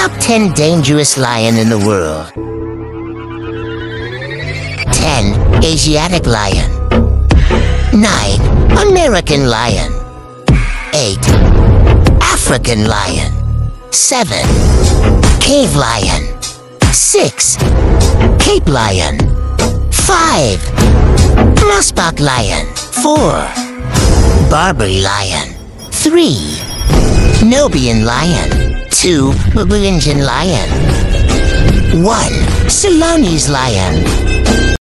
Top 10 dangerous lion in the world. 10. Asiatic lion. 9. American lion. 8. African lion. 7. Cave lion. 6. Cape lion. 5. Mossbach lion. 4. Barbary lion. 3. Nubian lion. 2. Babylonian lion. 1. Ceylonese lion.